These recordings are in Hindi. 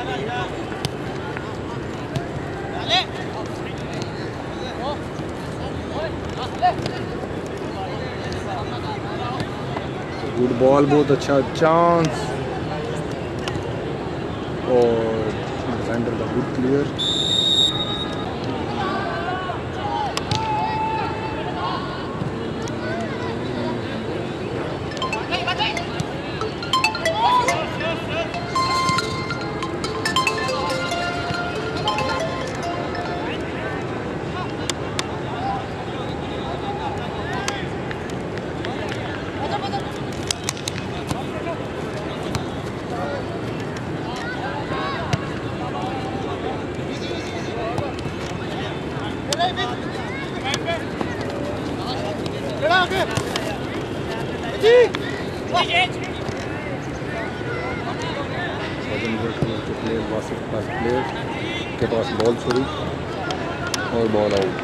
गुड बॉल, बहुत अच्छा चांस और डिफेंडर का गुड क्लियर। प्लेयर के पास बॉल छोड़ी और बॉल आउट।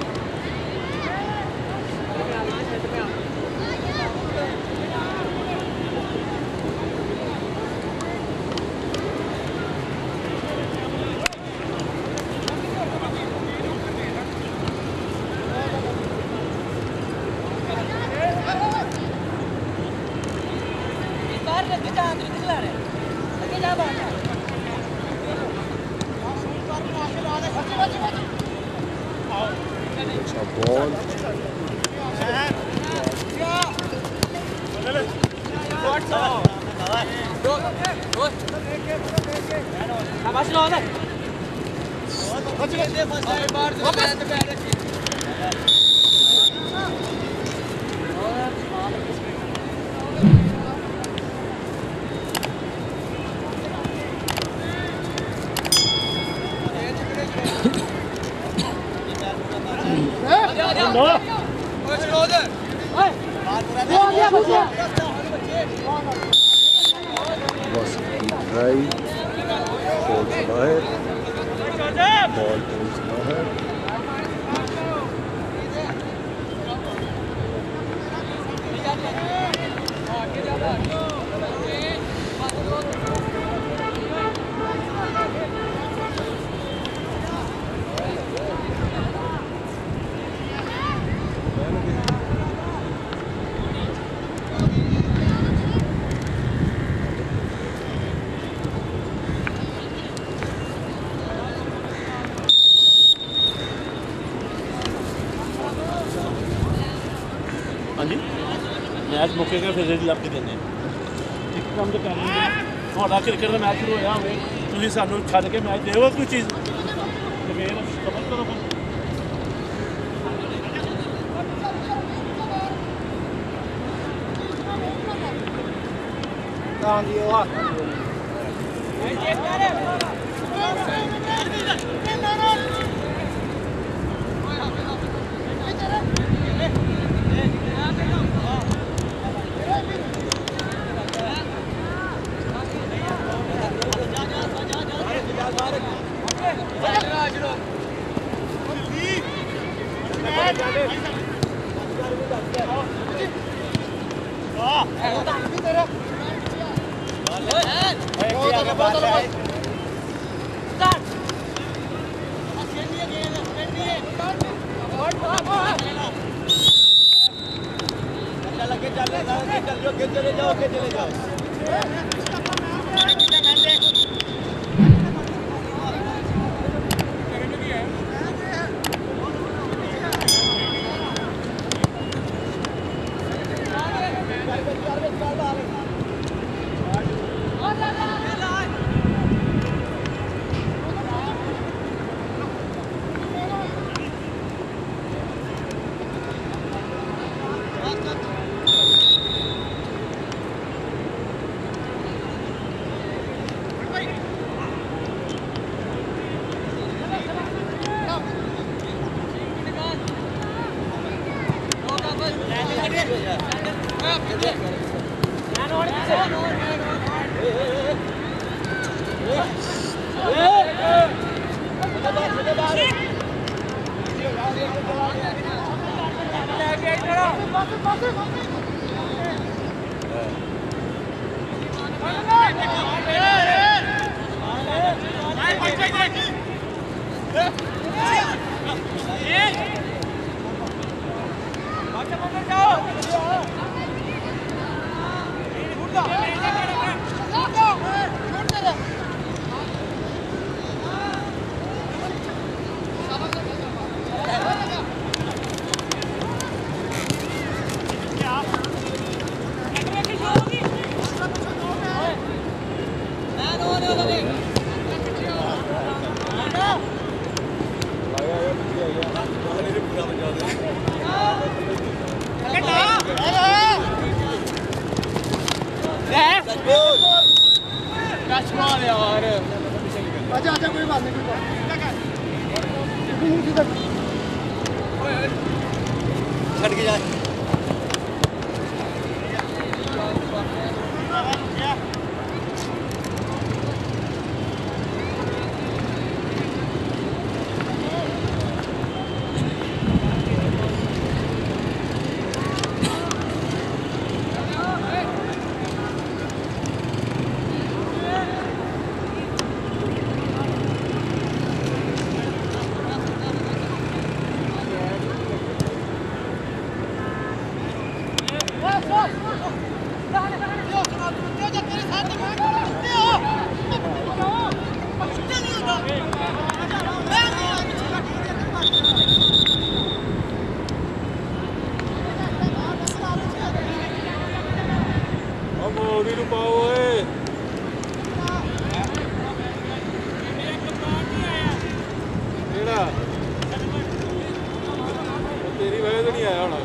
अच्छा बॉल, ड्राइव बॉल से बाहर, बॉल से बाहर। हाँ जी, मैच मुकेगा फिर रिजल्ट आपके देने एक काम तो कर लेंगे। थोड़ा क्रिकेट का मैच शुरू होया होवे, तुसीं सानू छड्ड के मैच देओ कोई चीज़ तो फिर खबर करो। हाँ जी वो चले जाओ। यार अच्छा अच्छा कोई बात नहीं छट के जाए तेरी वजह से नहीं आया होना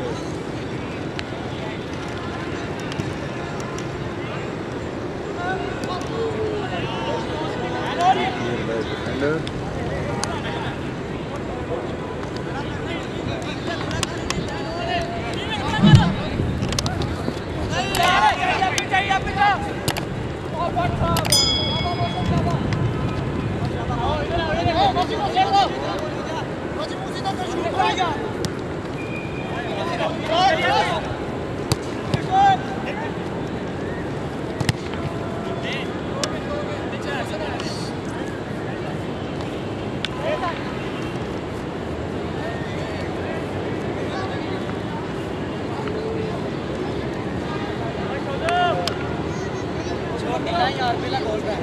यार पहला गोल पे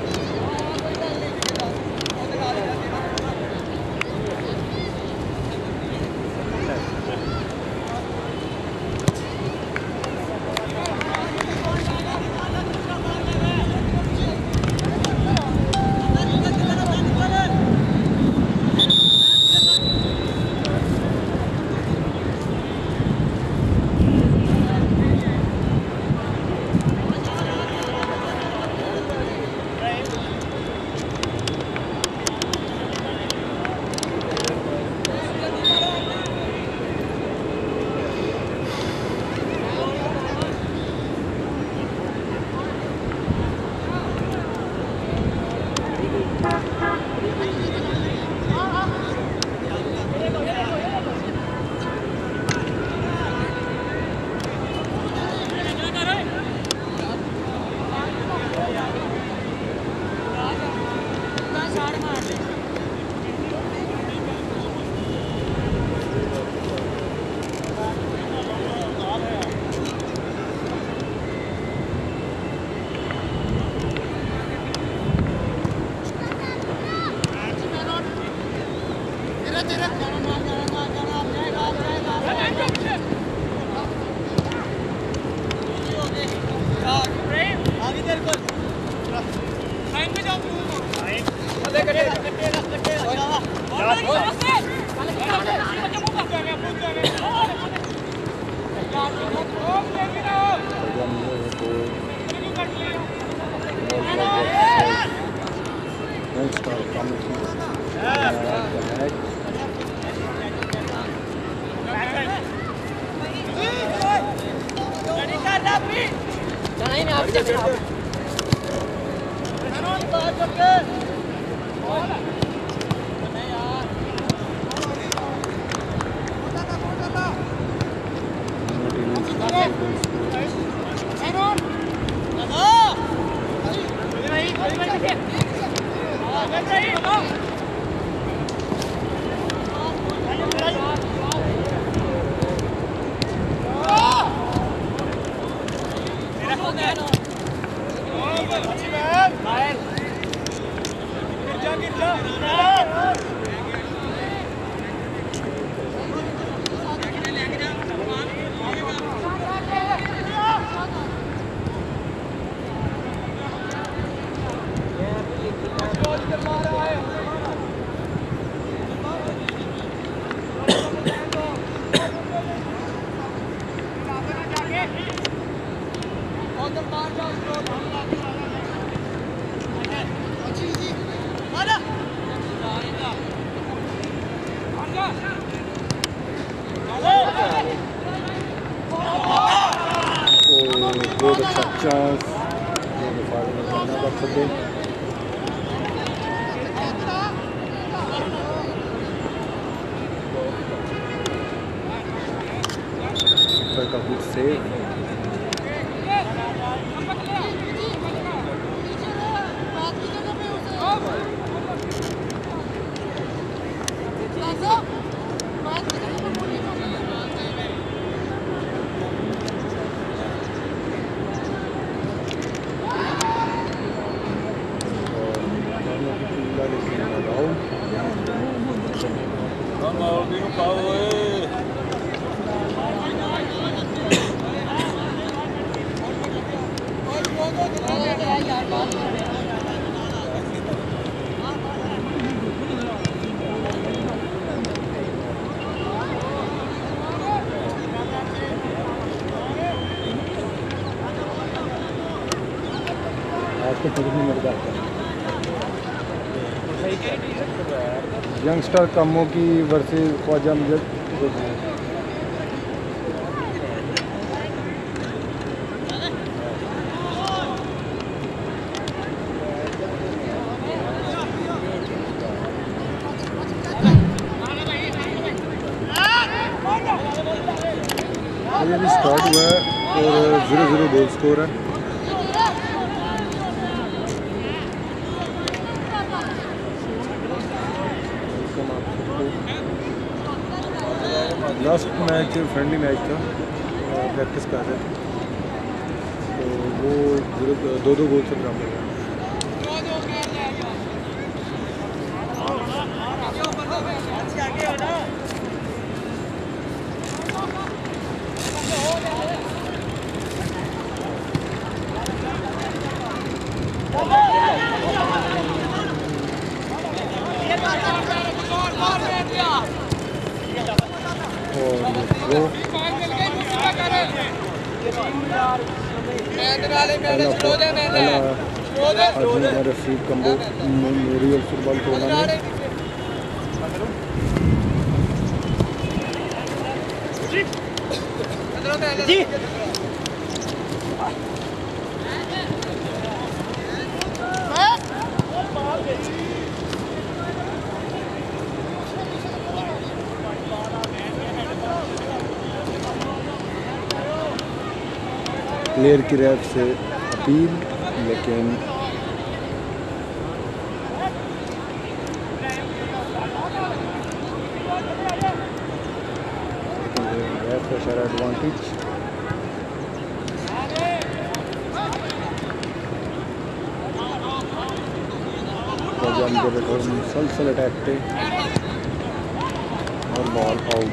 बहुत अच्छा चांस करना कर सकते। का गुड सेव। आपको समझ नहीं मिल जाता यंगस्टर कमों की वर्सेस ख्वाजा मुजद। अभी स्टार्ट हुआ है और 0-0 गोल स्कोर है। लास्ट मैच फ्रेंडली मैच था, प्रैक्टिस कर रहे थे, तो वो 2-2 गोल से बराबर है। m.rafique कम्बो मेमोरियल फुटबॉल टूर्नामेंट। प्लेयर की रेफ से अपील, लेकिन रेफ का सारा एडवांटेज। मुसलसल अटैक थे और बॉल आउट।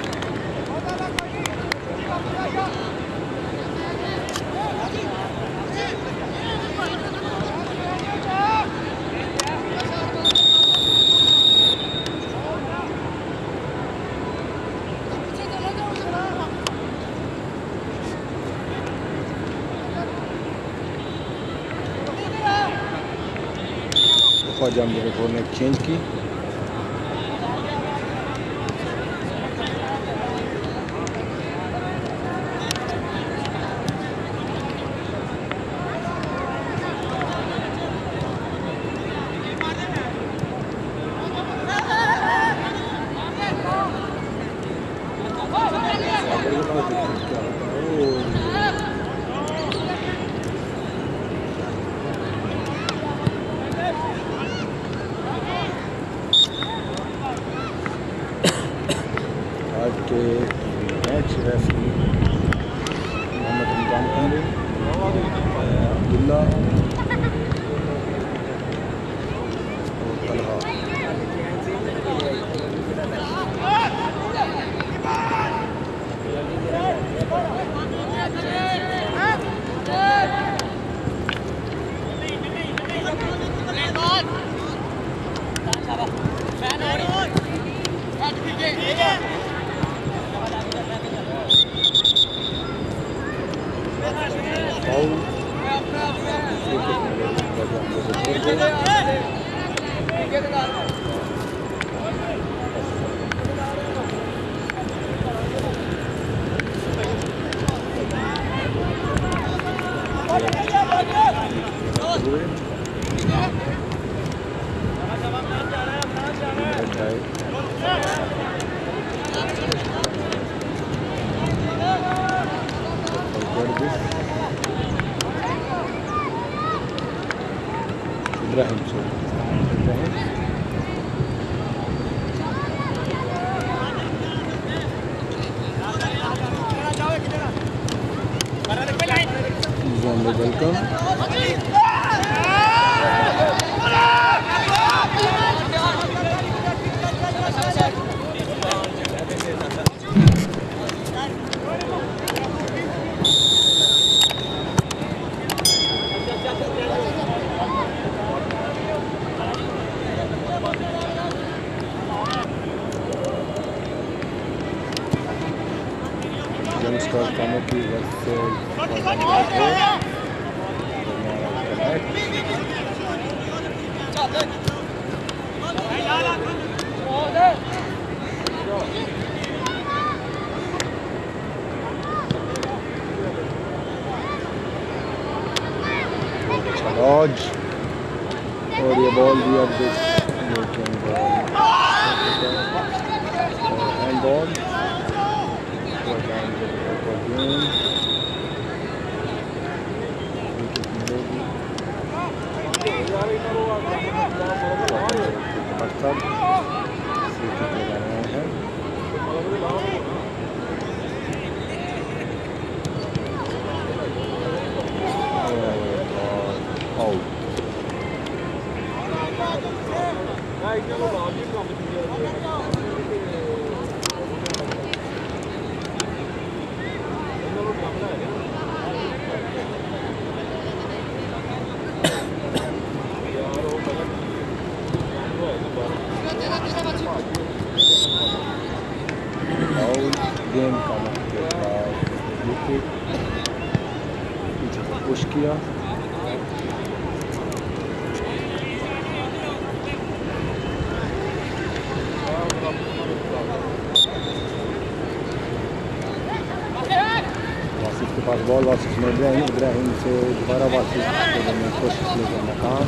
ख्वाजा मुजद ने चेंज की। आज के मैच रेफरी मोहम्मद अब्दुल्ला और तलहा। इब्राहिम से welcome. Youngster committee versus lodge और ये बॉल भी अब हैंड बॉल गेम का पीछे से पुश किया वासिफ के पास बॉल, वासिफ में इब्राहिम से दोबारा वासिफ कोशिश लेकर नाकाम।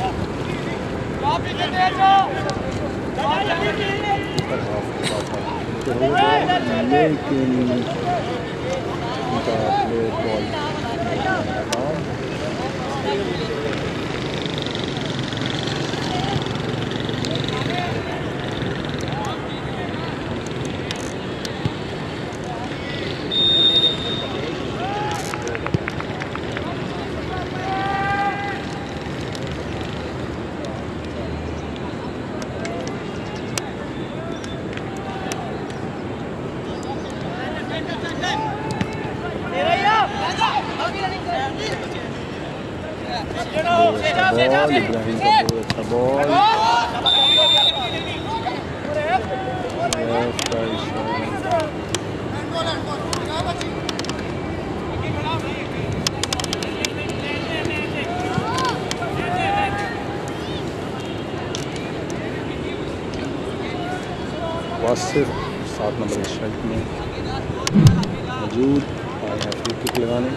लेकिन उनका प्ले बॉल इब्राहिम का बहुत अच्छा बॉल वासिफ 7 नंबर शर्ट में मौजूद आए हैं फ्री किक लगाने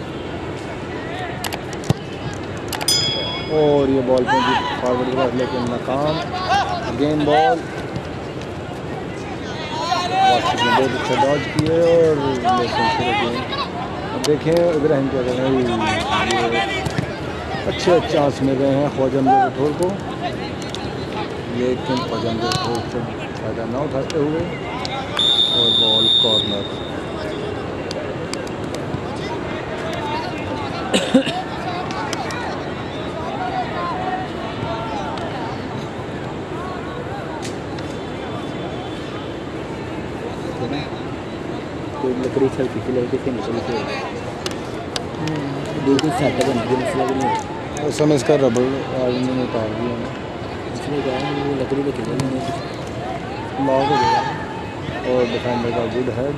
और ये बॉल पे फॉरवर्ड की तरफ लेकिन नाकाम। गेम बॉल वासिफ ने बहुत अच्छा डॉज किए और लेकिन अब देखें इब्राहिम क्या कर रहे हैं, अच्छे चांस मिल रहे हैं ख्वाजा ठोर को, लेकिन ख्वाजा ठोर से फ़ायदा ना उठाते हुए और बॉल कॉर्नर। कोई लकड़ी हल्की सी लगी थी निकल के बिल्कुल सेट बन गई, मसला भी नहीं। उस समय इसका रबड़ आदमी ने उतार दिया इसमें क्या है वो लकड़ी में खिले नहीं लॉक हो गया और डिफेंडर का गुड हेड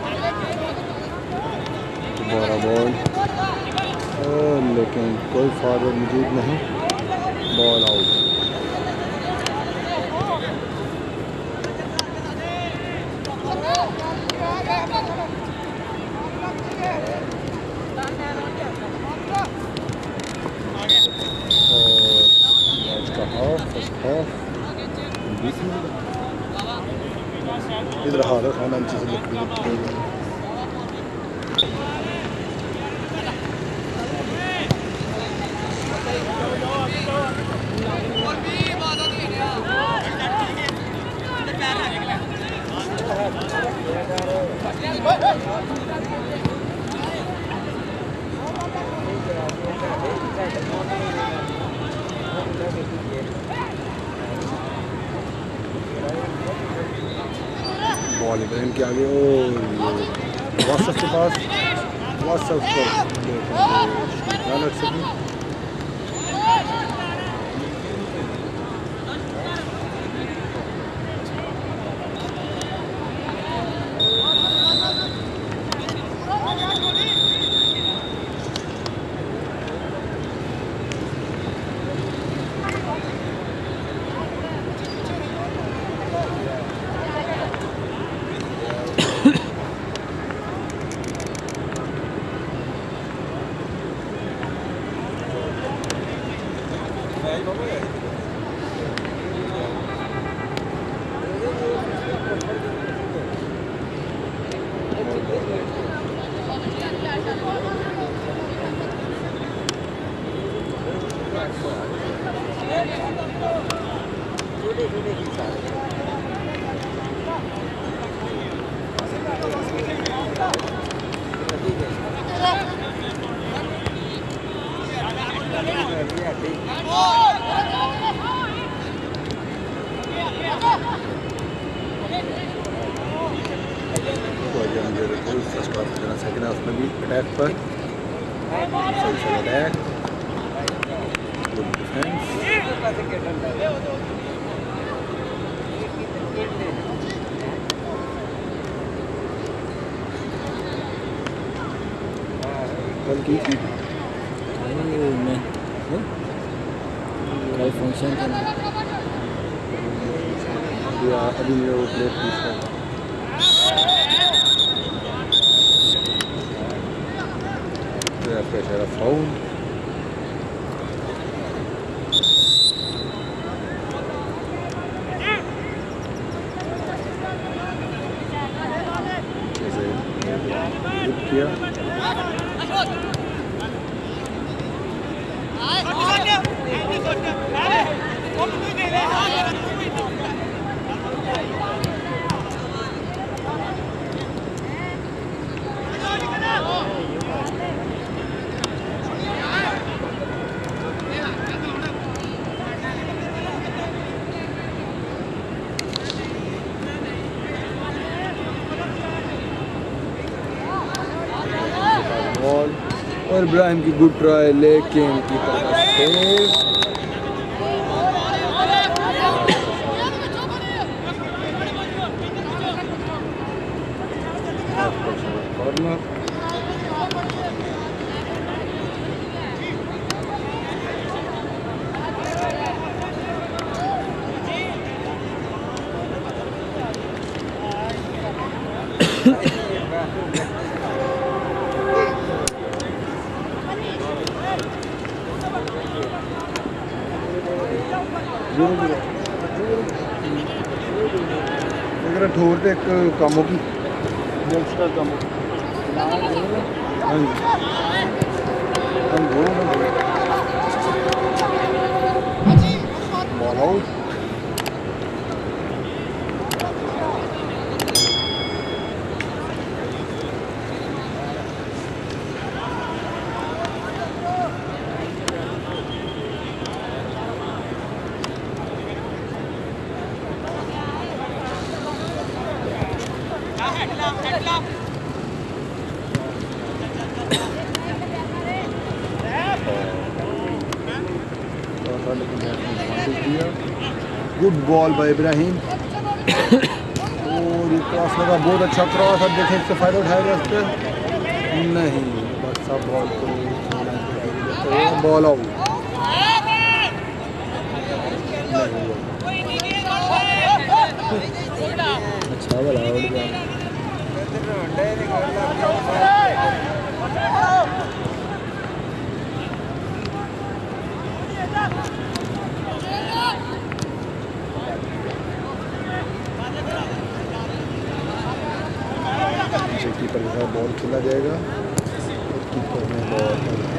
दोबारा बॉल लेकिन कोई फॉरवर्ड मौजूद नहीं, बॉल आउट। इधर हाथ खाना चीज़ बॉल इब्राहिम के आगे और वासफ के पास वासफ को ध्यान रख सकें। सेकंड हाफ में भी अटैक पर अटैक गुड डिफेंस कल की थी मैं कल फंक्शन था अभी मेरे वो प्लेट पूछ रहा था pressure foul किया और इब्राहिम की गुड ट्राई लेकिन कीपर का सेव कॉर्नर अगर ठोर तो एक काम होगी यंगस्टर काम होगी हाँ जी ball out good ball by Ibrahim और ये क्रॉस लगा बहुत अच्छा क्रॉस। अब देखें इससे फ़ायदा उठाएगा इस पर नहीं बस सब बॉल को बॉल आउट अच्छा वाला आउट गया कीपर के साथ बॉल खेला जाएगा और कीपर में बॉल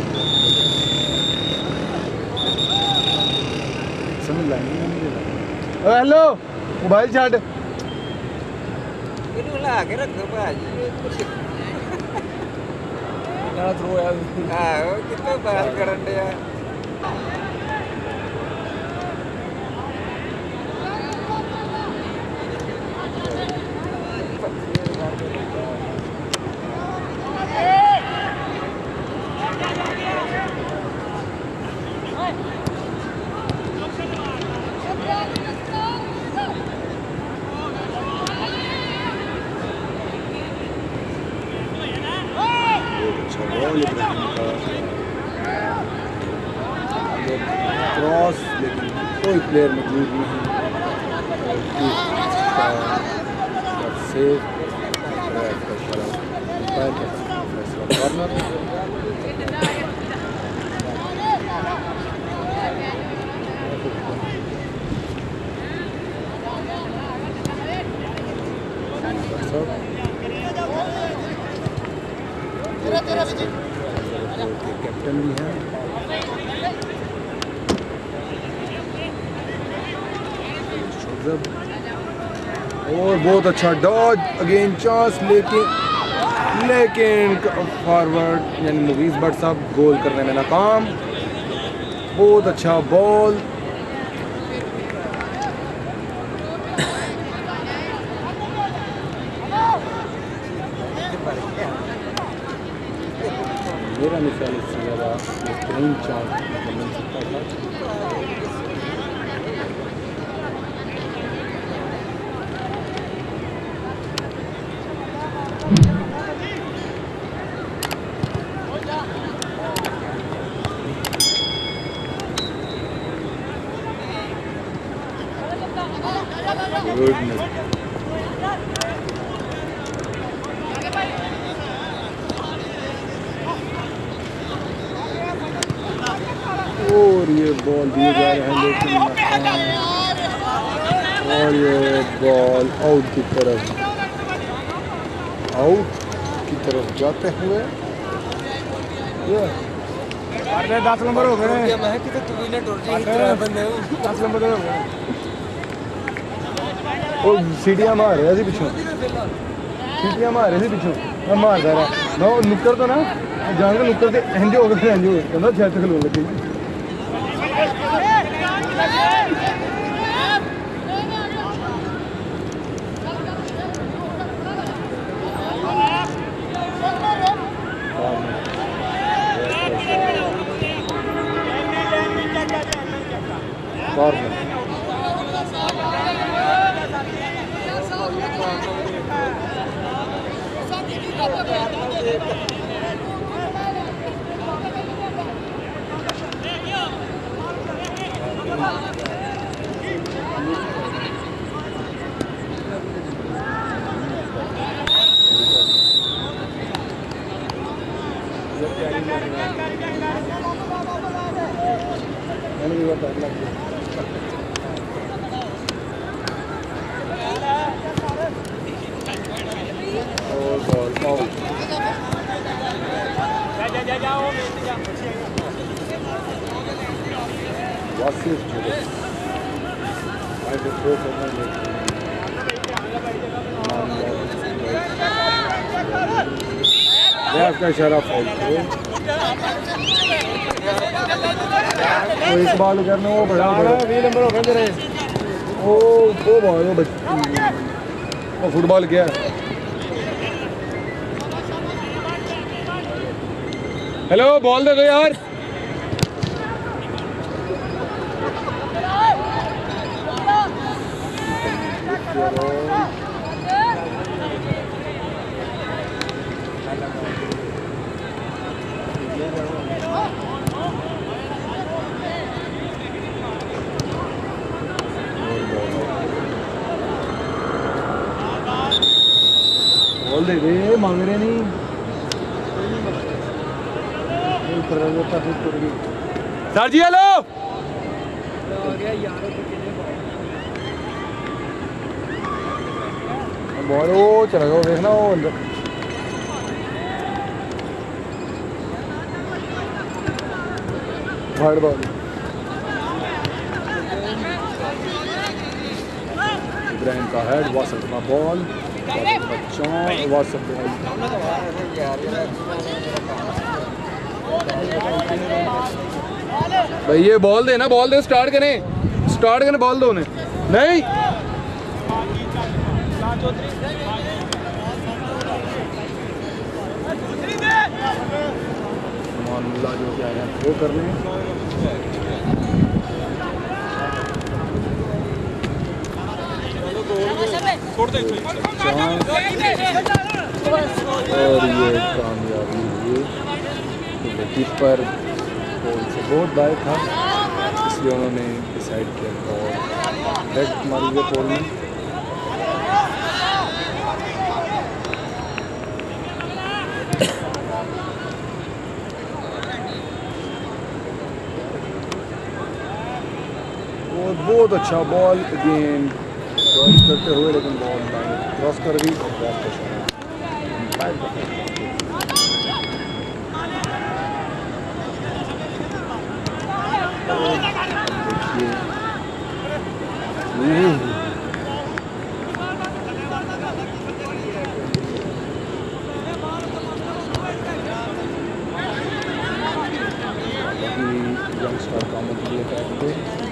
समझ लाएंगे हेलो मोबाइल छाट के रख दो भाजी थ्रो यार कितना बाहर करन दे यार क्रॉस, लेकिन कोई प्लेयर मौजूद नहीं। Save corner. कैप्टन भी है। और बहुत अच्छा डॉज, अगेन चांस, लेकिन फॉरवर्ड यानी मुगीज बट साहब गोल करने में नाकाम। बहुत अच्छा बॉल, मेरा मिसाल इससे ज़्यादा बेहतरीन चांस मिल सकता था। और ये बॉल दिए जा रहे हैं लेकिन और ये बॉल आउट की तरफ जाते हुए ये 10 नंबर हो गए। 10 नंबर हो गए और सीटियाँ मार रहे हैं पिछों, सीटियाँ मार रहे थे पिछों। मैं मारता रहा मैं नुक्कर तो ना जान के नुक्कर से इंज हो गए कहना छत खलो लगी। का इशारा फाउल करो। तो इस बाल करने वो बड़ा 20 नंबर हो गए तेरे। ओ भाई वो फुटबॉल क्या है। हेलो बॉल दे दो यार। बॉल दे दे, मांग रहे नहीं। सर जी हेलो। बॉल वो चला गया, देखना वो अंदर। हार्ड बॉल इब्राहिम का हेड, वासफ का बॉल, वासफ भाई ये बॉल देना, बॉल दे, स्टार्ट करें बॉल दो उन्हें। नहीं मामला जो क्या है वो करने और ये कामयाबी हुई। कीपर बॉल से बहुत बाहर था, इसलिए उन्होंने डिसाइड किया और हेड मारी गई बॉल में। और बहुत अच्छा बॉल अगेन क्रॉस करते हुए, लेकिन बॉल क्रॉस कर गई और बॉल का शॉट। यंगस्टर का मतलब लेकर आते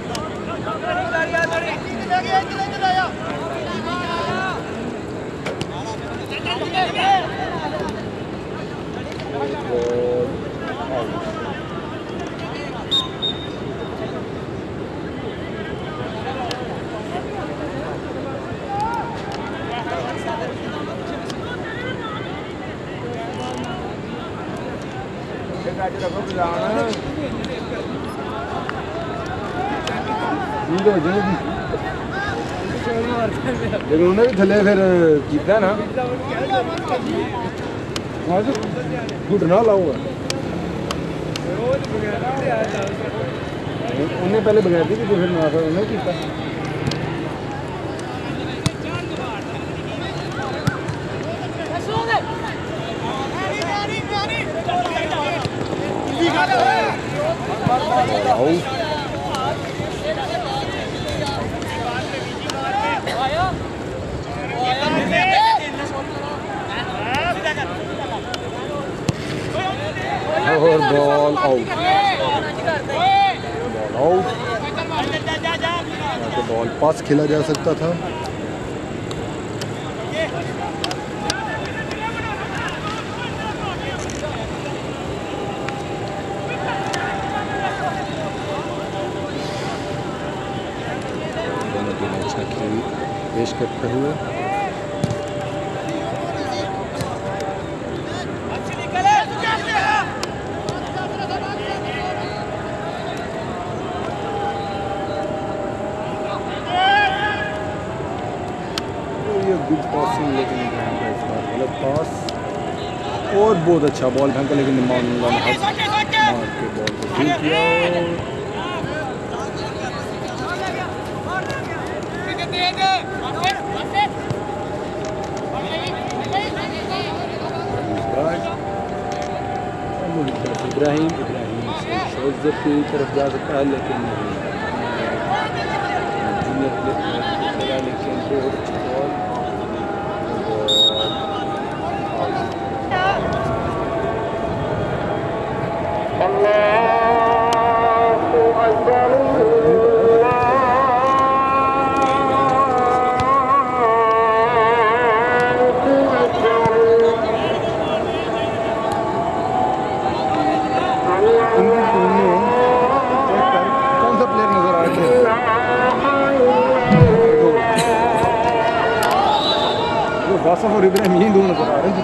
लेकिन उन्हें भी थले फिर किया ना गुड ना लाऊंगा उन्हें पहले बगैर दी कि फिर ना उन्हें किया और बॉल आउट, बॉल आउट। तो बॉल पास खेला जा सकता था। दोनों टीमें अच्छा खेल पेश करते हुए गुड पासिंग, लेकिन गलत पास और बहुत अच्छा बॉल फेंका, लेकिन मार के बॉल को ठीक किया। इब्राहिम शोज़र की तरफ जा सकता है, लेकिन जूनियर प्लेयर लेकिन बहुत अच्छा बॉल। वासफ और इब्राहिम यही दोनों नजर आ रहे हैं।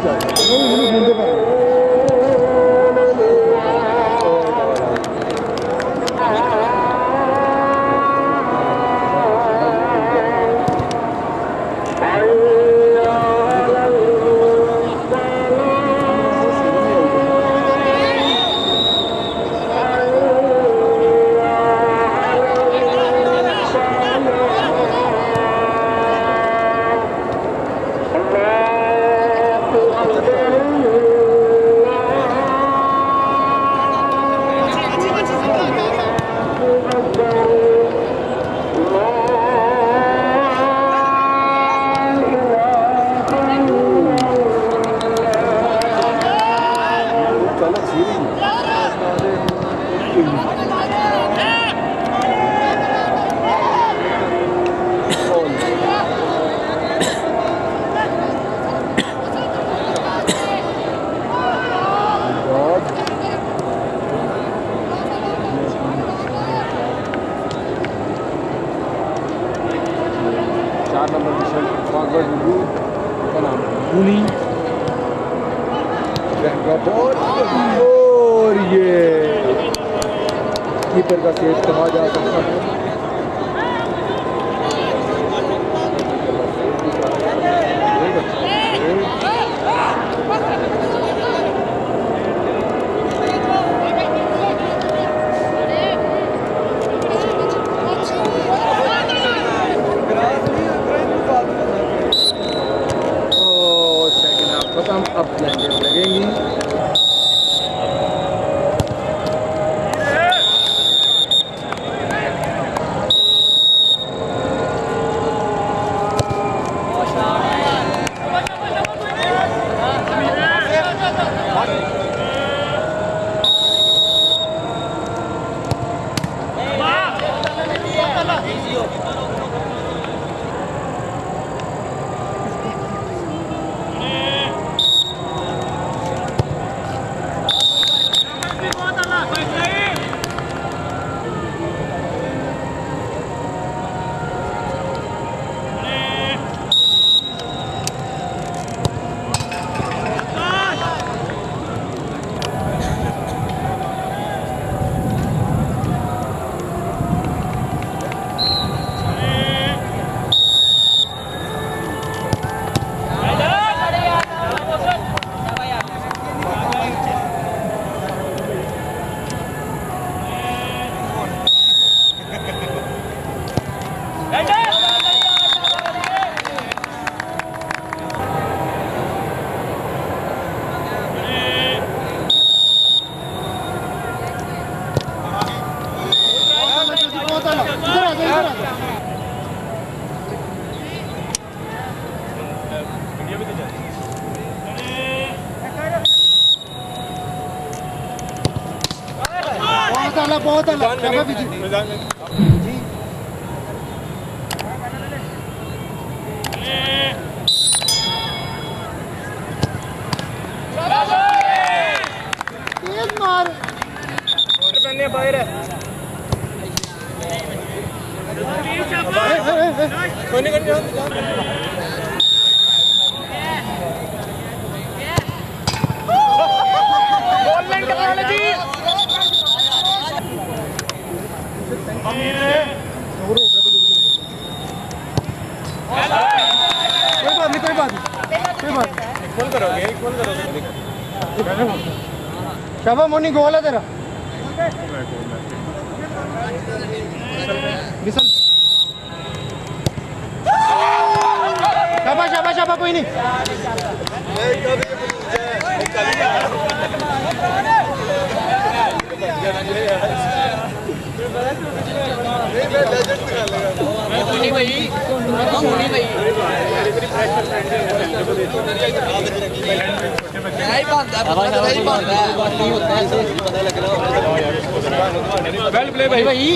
और ये कीपर का सेव कहा जा सकता है। अब लगेंगी बहुत शाबा मोनी गोल है तेरा शाबा शाबा शाबा कोई नहीं वेल प्ले भाई भाई